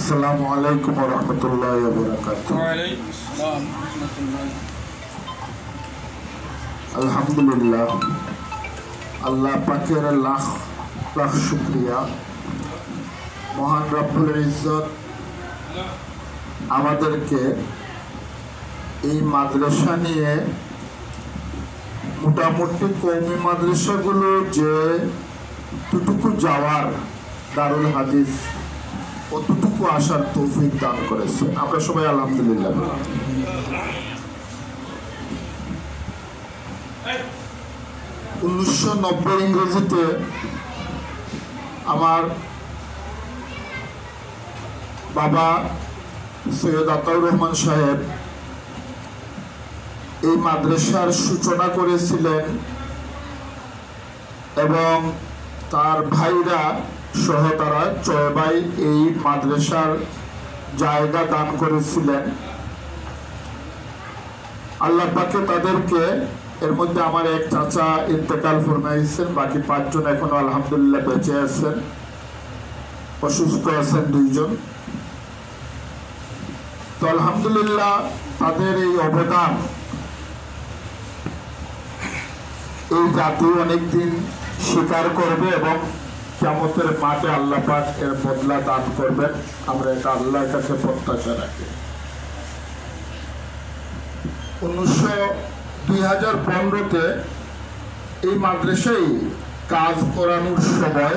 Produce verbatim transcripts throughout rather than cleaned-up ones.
আসসালামু আলাইকুম ওয়া রাহমাতুল্লাহি ওয়া বারাকাতুহু। ওয়া আলাইকুম আসসালাম ওয়া রাহমাতুল্লাহ। আলহামদুলিল্লাহ, আল্লাহ পাকের লাখ লাখ শুকরিয়া। মহান রব্বুল ইজ্জত আমাদেরকে এই মাদ্রাসা নিয়ে মোটামুটি কওমি মাদ্রাসাগুলো যে টুটুকু যাওয়ার দারুল হাদিস অতটুকু আসার তৌফিক দান করেছে। আমরা সবাই আলহামদুলিল্লাহ। উনিশশো নব্বই ইংরেজিতে আমার বাবা সৈয়দ আতাউর রহমান সাহেব এই মাদ্রাসার সূচনা করেছিলেন এবং তার ভাইরা সহ তারা ছয় ভাই এই মাদ্রাসার জায়গা দান করেছিলেন। আল্লাহ পাকে তাদেরকে, এর মধ্যে আমার এক চাচা ইন্তেকাল ফরমাইছেন, বাকি পাঁচজন এখনো আলহামদুলিল্লাহ বেঁচে আছেন, অসুস্থ আছেন দুইজন। তো আলহামদুলিল্লাহ তাদের এই অবদান এই জাতি অনেকদিন স্বীকার করবে এবং কিয়ামতের মাঠে আল্লাহ পাক এর বদলা দান করবেন। আমরা এটা আল্লাহর কাছে প্রত্যাশা রাখি। উনিশশো দুই হাজার পনেরোতে এই মাদ্রাসায় কাজ করানোর সময়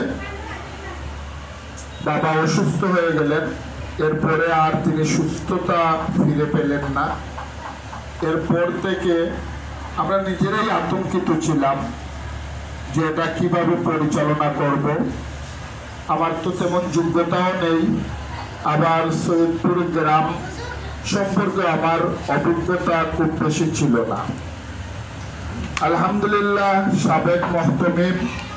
বাবা অসুস্থ হয়ে গেলেন। এরপরে আর তিনি সুস্থতা ফিরে পেলেন না। এরপর থেকে আমরা নিজেরাই আতঙ্কিত ছিলাম যে এটা কিভাবে পরিচালনা করব। আমার তো তেমন যোগ্যতাও নেই, আবার সৈয়দপুর গ্রাম সম্পর্কে আমার অভিজ্ঞতা খুব বেশি ছিল না। আলহামদুলিল্লাহ সাবেক মুহতামিম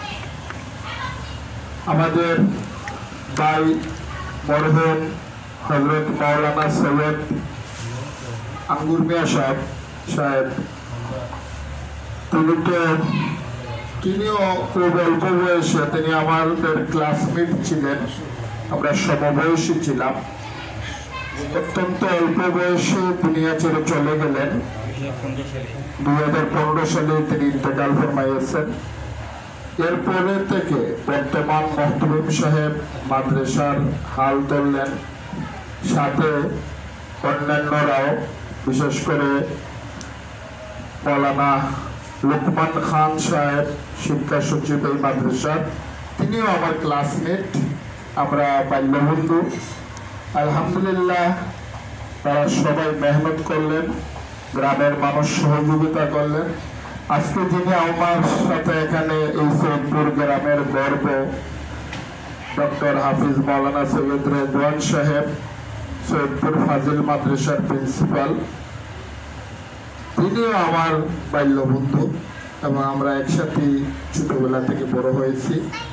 আমাদের ভাই মরহুম হযরত মাওলানা সৈয়দ আঙ্গুর মিয়া সাহেব সাহেব তিনি তো তিনিও খুব অল্প বয়সে, তিনি আমাদের ক্লাসমেট ছিলেন, আমরা সমবয়সী ছিলাম। অত্যন্ত অল্প বয়সে দুনিয়া ছেড়ে চলে গেলেন। দুই হাজার পনেরো সালে তিনি ইন্তেকাল ফরমাইয়েছেন। এরপরে থেকে বর্তমান মুহতামিম সাহেব মাদ্রাসার হাল ধরলেন, সাথে অন্যান্যরাও, বিশেষ করে মাওলানা লোকমান খান সাহেব শিক্ষা সচিব এই মাদ্রাসার, তিনিও আমার ক্লাসমেট, আমরা বাল্যবন্ধু। আলহামদুলিল্লাহ তারা সবাই মেহনত করলেন, গ্রামের মানুষ সহযোগিতা করলেন। আজকে যিনি আমার সাথে এখানে এই সৈয়দপুর গ্রামের গর্ব, ডক্টর হাফিজ মাওলানা সৈয়দ রেদওয়ান সাহেব, সৈয়দপুর ফাজিল মাদ্রাসার প্রিন্সিপাল, তিনিও আমার বাল্যবন্ধু এবং আমরা একসাথে ছোটবেলা থেকে বড় হয়েছি।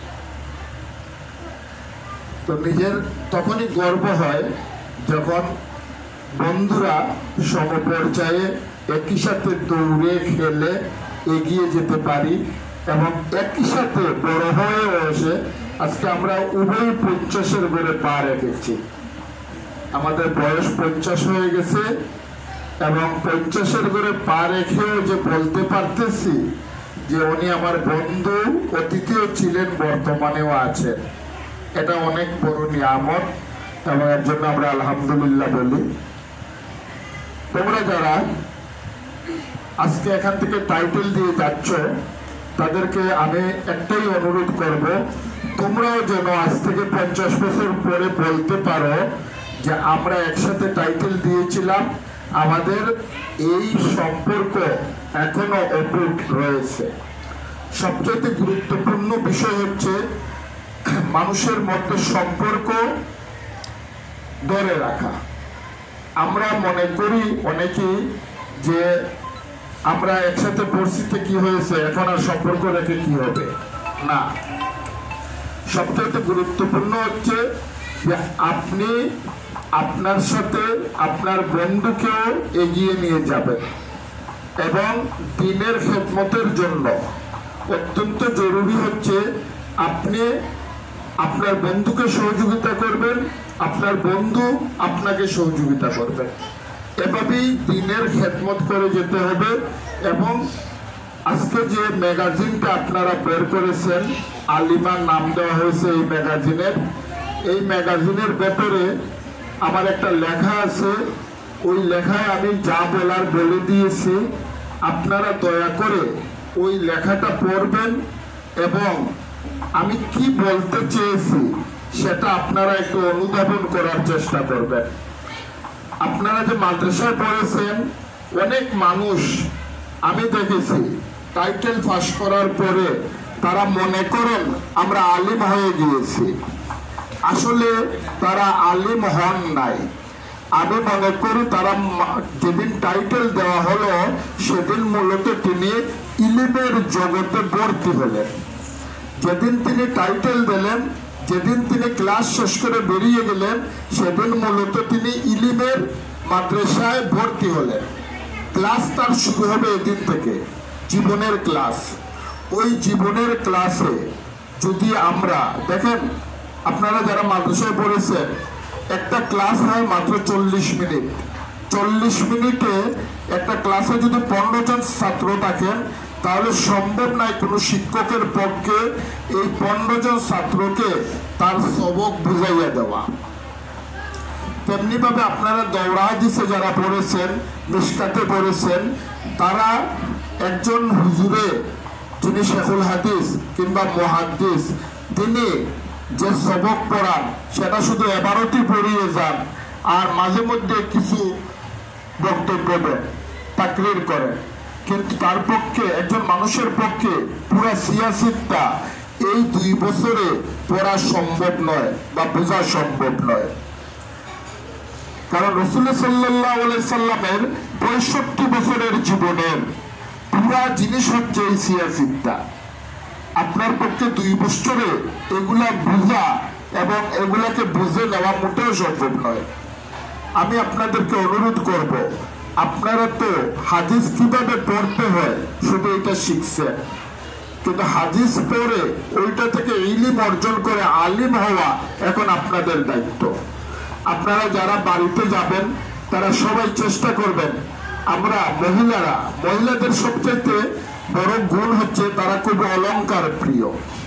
তো নিজের তখনই গর্ব হয় যখন বন্ধুরা সমপর্যায়ে একই সাথে দৌড়ে খেলে এগিয়ে যেতে পারি এবং একই সাথে বড় হয়ে এসে আজকে আমরা উভয় পঞ্চাশের ঘরে পা রেখেছি। আমাদের বয়স পঞ্চাশ হয়ে গেছে এবং পঞ্চাশের ঘরে পা রেখেও যে বলতে পারতেছি যে উনি আমার বন্ধু, অতীতেও ছিলেন, বর্তমানেও আছেন, এটা অনেক বড় নিয়ামত এবং এর জন্য আমরা আলহামদুলিল্লাহ বলি। তোমরা যারা আজকে এখান থেকে টাইটেল দিয়ে যাচ্ছ তাদেরকে আমি একটাই অনুরোধ করব, তোমরাও যেন আজ থেকে পঞ্চাশ বছর পরে বলতে পারো যে আমরা একসাথে টাইটেল দিয়েছিলাম, আমাদের এই সম্পর্ক এখনো অটুট রয়েছে। সবচেয়ে গুরুত্বপূর্ণ বিষয় হচ্ছে মানুষের মধ্যে সম্পর্ক ধরে রাখা। আমরা মনে করি অনেকেই যে আমরা একসাথে পরিস্থিতি কি হয়েছে, এখন আর সম্পর্ক রেখে কি হবে, না। সবচেয়ে গুরুত্বপূর্ণ হচ্ছে যে আপনি আপনার সাথে আপনার বন্ধুকেও এগিয়ে নিয়ে যাবেন এবং দিনের খেদমতের জন্য অত্যন্ত জরুরি হচ্ছে আপনি আপনার বন্ধুকে সহযোগিতা করবেন আপনার বন্ধু আপনাকে সহযোগিতা করবে। এভাবেই দিনের খেদমত করে যেতে হবে। এবং আজকে যে ম্যাগাজিনটা আপনারা বের করেছেন, আলিমার নাম দেওয়া হয়েছে এই ম্যাগাজিনের, এই ম্যাগাজিনের ব্যাপারে আমার একটা লেখা আছে। ওই লেখায় আমি যা বলার বলে দিয়েছি। আপনারা দয়া করে ওই লেখাটা পড়বেন এবং আমি কি বলতে চেয়েছি সেটা আপনারা একটু অনুধাবন করার চেষ্টা করবেন। আপনারা যে মাদ্রাসায় পড়েছেন, অনেক মানুষ আমি দেখেছি টাইটেল পাস করার পরে তারা মনে করেন আমরা আলিম হয়ে গিয়েছি। আসলে তারা আলিম হন নাই। আমি মনে করি তারা যেদিন টাইটেল দেওয়া হলো সেদিন মূলত তিনি ইলিমের জগতে ভর্তি হলেন। যেদিন তিনি টাইটেল দিলেন, যেদিন তিনি ক্লাস শেষ করে বেরিয়ে গেলেন, সেদিন মূলত তিনি ইলিমের মাদ্রাসায় ভর্তি হলেন। ক্লাস তার শুরু হবে এদিন থেকে, জীবনের ক্লাস। ওই জীবনের ক্লাসে যদি আমরা দেখেন, আপনারা যারা মাদ্রাসায় পড়েছেন, একটা ক্লাস হয় মাত্র চল্লিশ মিনিট। চল্লিশ মিনিটে একটা ক্লাসে যদি পনেরো জন ছাত্র থাকেন, তাহলে সম্ভব নয় কোনো শিক্ষকের পক্ষে এই পনেরো জন ছাত্রকে তার সবক বুঝাইয়া দেওয়া। তেমনি ভাবে আপনারা দৌড়া হাদিসে যারা পড়েছেন, মিশকাতে পড়েছেন, তারা একজন হুজুরে যিনি শেখুল হাদিস কিংবা মুহাদ্দিস, তিনি যে সবক পড়ান সেটা শুধু এবারটি পড়িয়ে যান আর মাঝে মধ্যে কিছু বক্তব্য দেন, তাকরির করেন। কিন্তু তার পক্ষে, একজন মানুষের পক্ষে পুরা সিয়াসিতটা এই দুই বছরে পড়া সম্ভব নয় বা বোঝা সম্ভব নয়। কারণ রাসূল সাল্লাল্লাহু আলাইহি সাল্লামের পঁয়ষট্টি বছরের জীবনের পুরা জিনিস হচ্ছে এই সিয়াসিতটা। আপনার পক্ষে দুই বছরে এগুলা বোঝা এবং এগুলাকে বুঝে নেওয়া মোটেও সম্ভব নয়। আমি আপনাদেরকে অনুরোধ করব, আপনারা তো হাদিস কিভাবে পড়তে হয় শুধু এটা শিখছেন, কিন্তু হাদিস পড়ে ওইটা থেকে ইলম অর্জন করে আলিম হওয়া এখন আপনাদের দায়িত্ব। আপনারা যারা বাড়িতে যাবেন তারা সবাই চেষ্টা করবেন। আমরা মহিলারা, মহিলাদের সবচেয়ে বড় গুণ হচ্ছে তারা খুব অলংকার প্রিয়।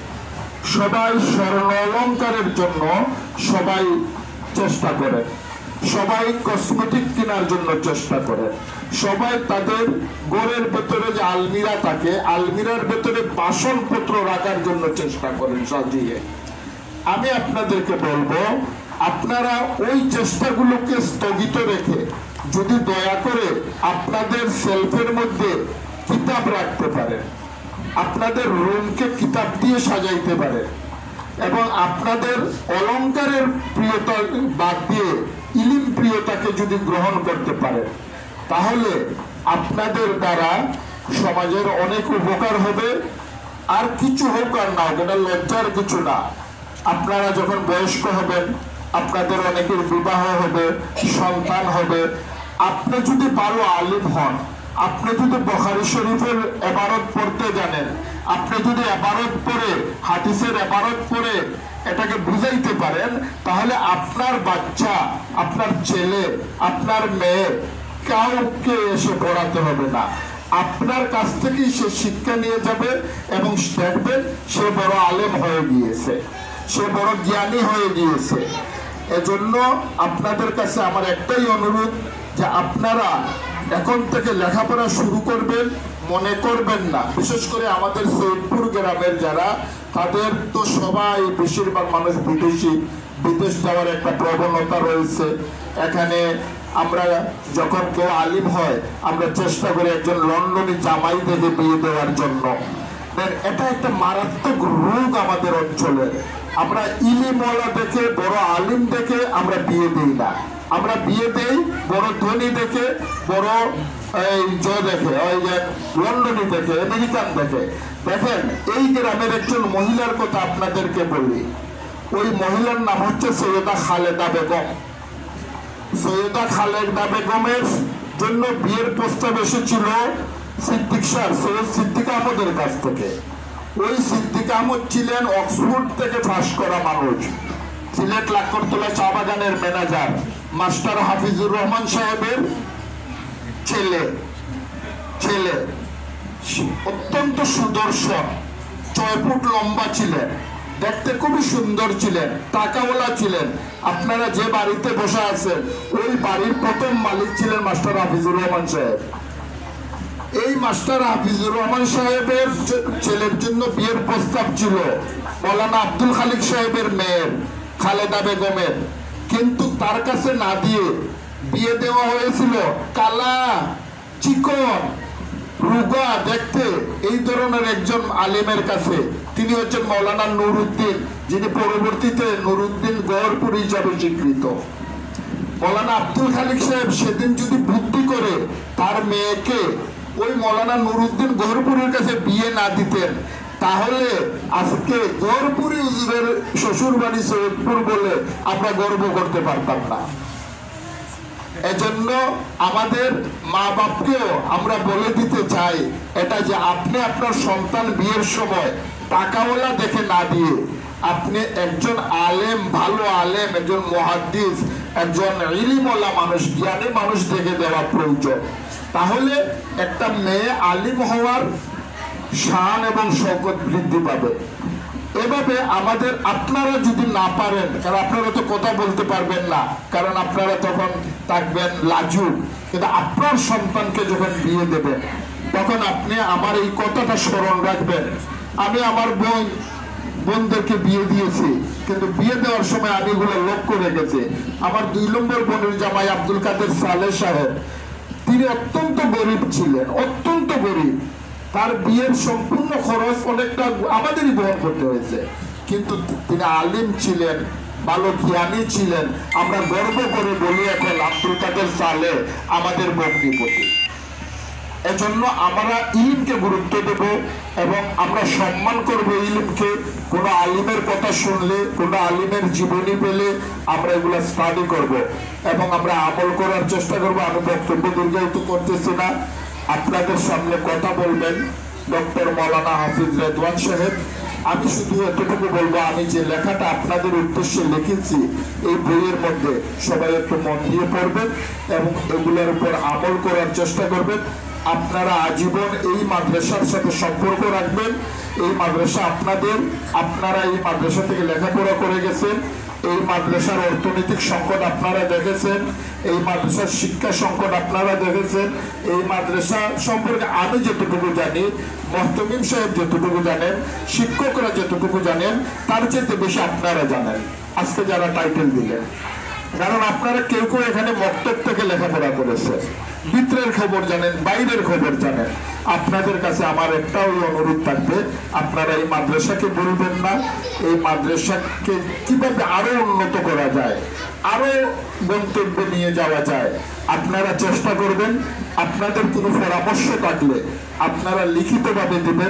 সবাই স্বর্ণ অলংকারের জন্য সবাই চেষ্টা করেন, সবাই কসমেটিক কেনার জন্য চেষ্টা করেন, সবাই তাদের ঘরের ভেতরে যে আলমিরা থাকে, আলমিরার ভেতরে বাসনপত্র রাখার জন্য চেষ্টা করেন সাজিয়ে। আমি আপনাদেরকে বলবো, আপনারা ওই চেষ্টাগুলোকে স্থগিত রেখে যদি দয়া করে আপনাদের সেলফের মধ্যে কিতাব রাখতে পারেন, আপনাদের রুমকে কিতাব দিয়ে সাজাইতে পারেন এবং আপনাদের অলংকারের প্রিয়তা বাদ দিয়ে ইলিম প্রিয়তাকে যদি গ্রহণ করতে পারেন, তাহলে আপনাদের দ্বারা সমাজের অনেক উপকার হবে। আর কিছু হোক আর না, এটা লজ্জার কিছু না। আপনারা যখন বয়স্ক হবেন, আপনাদের অনেকের বিবাহ হবে, সন্তান হবে, আপনি যদি ভালো আলিম হন, আপনি যদি বুখারী শরীফের ইবারত পড়তে জানেন, আপনি যদি ইবারত পড়ে হাদিসের ইবারত পড়ে এটাকে বুঝাইতে পারেন, তাহলে আপনার বাচ্চা, আপনার ছেলে, আপনার মেয়ে কাউকে এসে পড়াতে হবে না। আপনার কাছ থেকেই সে শিক্ষা নিয়ে যাবে এবং দেখবেন সে বড় আলেম হয়ে গিয়েছে, সে বড় জ্ঞানী হয়ে গিয়েছে। এজন্য আপনাদের কাছে আমার একটাই অনুরোধ যে আপনারা এখন থেকে লেখাপড়া শুরু করবেন। মনে করবেন না, বিশেষ করে আমাদের সৈয়দপুর গ্রামের যারা, তাদের তো সবাই বেশিরভাগ মানুষ বিদেশি, বিদেশ যাওয়ার একটা প্রবণতা রয়েছে। এখানে আমরা যখন কেউ আলিম হয়, আমরা চেষ্টা করি একজন লন্ডনী জামাই দেখে বিয়ে দেওয়ার জন্য। এটা একটা মারাত্মক রোগ আমাদের অঞ্চলে। আমরা ইলিমওয়ালা দেখে, বড় আলিম দেখে আমরা বিয়ে দিই না। আমরা বিয়ে দেই বড় ধনী দেখে, বড় এই জয় দেখে, ওই যে লন্ডনী দেখে, আমেরিকান দেখে। দেখেন, এই গ্রামের একজন মহিলার কথা আপনাদেরকে বলি। ওই মহিলার নাম হচ্ছে সৈয়দা খালেদা বেগম। সৈয়দা খালেদা বেগমের জন্য বিয়ের প্রস্তাব এসেছিল সিদ্দিক স্যার, সৈয়দ সিদ্দিক আহমদের কাছ থেকে। ওই সিদ্দিক আহমদ ছিলেন অক্সফোর্ড থেকে পাস করা মানুষ। সিলেট লাকড়তলা চা বাগানের ম্যানেজার মাস্টার হাফিজুর রহমান সাহেবের ছেলে ছেলে অত্যন্ত সুদর্শন, ছয় ফুট লম্বা ছিলেন, দেখতে খুবই সুন্দর ছিলেন, টাকাওয়ালা ছিলেন। আপনারা যে বাড়িতে বসে আছেন ওই বাড়ির প্রথম মালিক ছিলেন মাস্টার হাফিজুর রহমান সাহেব। এই মাস্টার হাফিজুর রহমান সাহেবের ছেলের জন্য বিয়ের প্রস্তাব ছিল মৌলানা আব্দুল খালিক সাহেবের মেয়ের খালেদা বেগমের, কিন্তু তার কাছে না দিয়ে বিয়ে দেওয়া হয়েছিল কালা চিকন রুগা দেখতে এই ধরনের একজন আলিমের কাছে। তিনি হচ্ছেন মৌলানা নুরুদ্দিন, যিনি পরবর্তীতে নুরুদ্দিন গহরপুর হিসাবে স্বীকৃত। মৌলানা আব্দুল খালিক সাহেব সেদিন যদি বুদ্ধি করে তার মেয়েকে ওই মৌলানা নুরুদ্দিন গহরপুরের কাছে বিয়ে না দিতেন, তাহলে আজকে গহরপুরি হুজুরের শ্বশুর বাড়ি সৈয়দপুর বলে আমরা গর্ব করতে পারতাম না। এজন্য আমাদের মা বাপকেও আমরা বলে দিতে চাই এটা যে আপনি আপনার সন্তান বিয়ের সময় টাকাওয়ালা দেখে না দিয়ে আপনি একজন আলেম, ভালো আলেম, একজন মুহাদ্দিস, একজন ইলমওয়ালা মানুষ, জ্ঞানী মানুষ দেখে দেওয়া প্রয়োজন। তাহলে একটা মেয়ে আলিম হওয়ার শান এবং শৌকত বৃদ্ধি পাবে। এভাবে আমাদের আপনারা যদি না পারেন, কারণ আপনারা তো কথা বলতে পারবেন না, কারণ আপনারা তখন থাকবেন লাজুক, কিন্তু আপনার সন্তানকে যখন বিয়ে দেবেন তখন আপনি আমার এই কথাটা স্মরণ রাখবেন। আমি আমার বোন বোনদেরকে বিয়ে দিয়েছি, কিন্তু বিয়ে দেওয়ার সময় আমি এগুলো লক্ষ্য রেখেছি। আমার দুই নম্বর বোনের জামাই আব্দুল কাদের সালেহ সাহেব, তিনি অত্যন্ত গরিব ছিলেন, অত্যন্ত গরিব। তার বিয়ের সম্পূর্ণ খরচ অনেকটা আমাদেরই বহন করতে হয়েছে, কিন্তু তিনি আলিম ছিলেন, ভালো জ্ঞানী ছিলেন। আমরা গর্ব করে বলি এখন আব্দুল কাদের সালেহ আমাদের ভগ্নিপতি। এজন্য আমরা ইলমকে গুরুত্ব দেব এবং আমরা সম্মান করব ইলমকে। কোনো আলিমের কথা শুনলে, কোনো আলিমের জীবনী পেলে আমরা এগুলা স্টাডি করব এবং আমরা আমল করার চেষ্টা করব। আমি বক্তব্য দীর্ঘায়িত করতেছি না, আপনাদের সামনে কথা বলবেন ডক্টর মৌলানা হাফিজ রেদওয়ান সাহেব। আমি শুধু এতটুকু বলবো, আমি যে লেখাটা আপনাদের উদ্দেশ্যে লিখেছি এই বইয়ের মধ্যে সবাই একটু মন দিয়ে পড়বেন এবং এগুলোর উপর আমল করার চেষ্টা করবেন। আপনারা আজীবন এই মাদ্রাসার সাথে সম্পর্ক রাখবেন। এই মাদ্রাসা আপনাদের, আপনারা এই মাদ্রাসা থেকে লেখাপড়া করে গেছেন, এই মাদ্রাসার অর্থনৈতিক সংকট আপনারা দেখেছেন, এই মাদ্রাসার শিক্ষা সংকট আপনারা দেখেছেন। এই মাদ্রাসা সম্পর্কে আমি যেটুকু জানি, মোহতমিম সাহেব যতটুকু জানেন, শিক্ষকরা যতটুকু জানেন, তার চেয়ে বেশি আপনারা জানেন আজকে যারা টাইটেল দিলেন। কারণ আপনারা কেউ কেউ এখানে মক্তব থেকে লেখাপড়া করেছে, ভিতরের খবর জানেন, বাইরের খবর জানেন। আপনাদের কাছে আমার একটাও অনুরোধ থাকবে, আপনারা এই মাদ্রাসাকে বলবেন না, এই মাদ্রাসাকে কিভাবে আরো উন্নত করা যায়, আরো গন্তব্যে নিয়ে যাওয়া যায়, আপনারা চেষ্টা করবেন। আপনাদের কোনো পরামর্শ থাকলে আপনারা লিখিতভাবে দেবেন।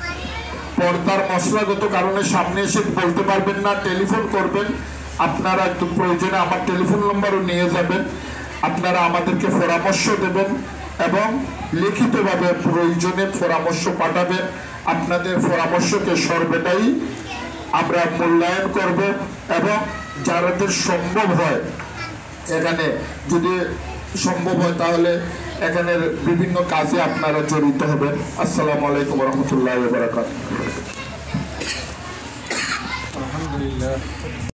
পর্দার মশলাগত কারণে সামনে এসে বলতে পারবেন না, টেলিফোন করবেন। আপনারা একটু প্রয়োজনে আমার টেলিফোন নম্বরও নিয়ে যাবেন, আপনারা আমাদেরকে পরামর্শ দেবেন এবং লিখিতভাবে প্রয়োজনে পরামর্শ পাঠাবেন। আপনাদের পরামর্শকে সর্বদাই আমরা মূল্যায়ন করব এবং যাদের সম্ভব হয়, এখানে যদি সম্ভব হয় তাহলে এখানের বিভিন্ন কাজে আপনারা জড়িত হবেন। আসসালামু আলাইকুম ওয়া রাহমাতুল্লাহি ওয়া বারাকাতুহু। আলহামদুলিল্লাহ।